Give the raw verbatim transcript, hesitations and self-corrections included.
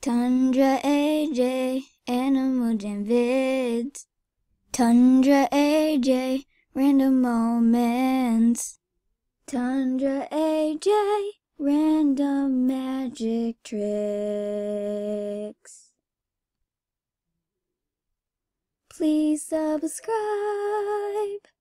Tundra A J, Animal Jam Vids. Tundra A J, Random Moments. Tundra A J, Random Magic Tricks. Please subscribe.